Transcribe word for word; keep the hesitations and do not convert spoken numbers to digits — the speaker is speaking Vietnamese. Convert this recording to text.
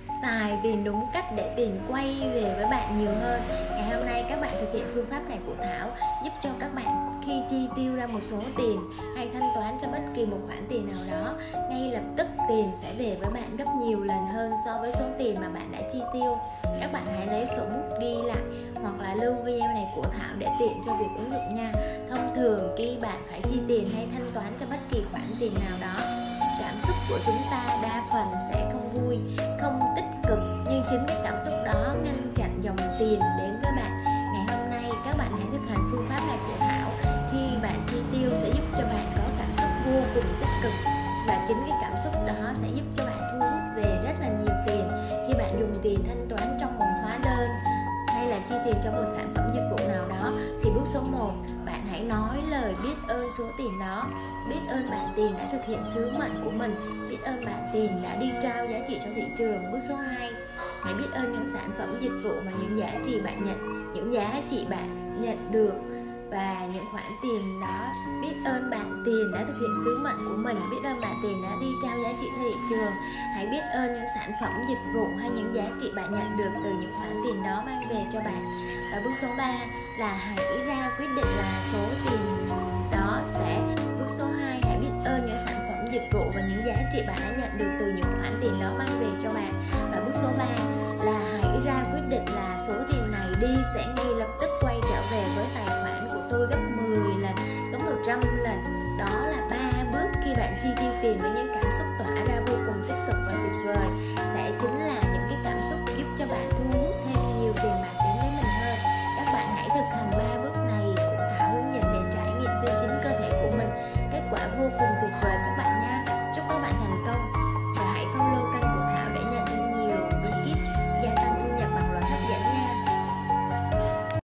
xài tiền đúng cách để tiền quay về với bạn nhiều hơn. Ngày hôm nay các bạn thực hiện phương pháp này của Thảo giúp cho các bạn khi chi tiêu ra một số tiền hay thanh toán cho bất kỳ một khoản tiền nào đó, ngay lập tức tiền sẽ về với bạn gấp nhiều lần hơn so với số tiền mà bạn đã chi tiêu. Các bạn hãy lấy sổ bút ghi lại hoặc là lưu video này của Thảo để tiện cho việc ứng dụng nha. Thông thường khi bạn phải chi tiền hay thanh toán cho bất kỳ khoản tiền nào đó, cảm xúc của chúng ta đa phần sẽ không vui, không tích cực, nhưng chính cái cảm xúc đó ngăn chặn dòng tiền đến với bạn. Ngày hôm nay các bạn hãy thực hành phương pháp này của Thảo. Khi bạn chi tiêu sẽ giúp cho bạn có cảm xúc vô cùng tích cực, và chính cái cảm xúc đó sẽ giúp cho bạn thu hút về rất là nhiều tiền khi bạn dùng tiền thanh toán trong một hóa đơn hay là chi tiền cho một sản phẩm dịch vụ nào đó. Thì bước số một, bạn hãy nói lời biết ơn số tiền đó. Biết ơn bạn tiền đã thực hiện sứ mệnh của mình, biết ơn bạn tiền đã đi trao giá trị cho thị trường. Bước số hai, hãy biết ơn những sản phẩm dịch vụ và những giá trị bạn nhận, những giá trị bạn nhận được và những khoản tiền đó. Biết ơn bạn tiền đã thực hiện sứ mệnh của mình, biết ơn bạn tiền đã đi trao giá trị thị trường. Hãy biết ơn những sản phẩm dịch vụ hay những giá trị bạn nhận được từ những khoản tiền đó mang về cho bạn. Và bước số ba là hãy ra quyết định là số tiền đó sẽ. Bước số hai, hãy biết ơn những sản phẩm dịch vụ và những giá trị bạn đã nhận được từ những khoản tiền đó mang về cho bạn. Và bước số ba là hãy ra quyết định là số tiền này đi sẽ ngay lập tức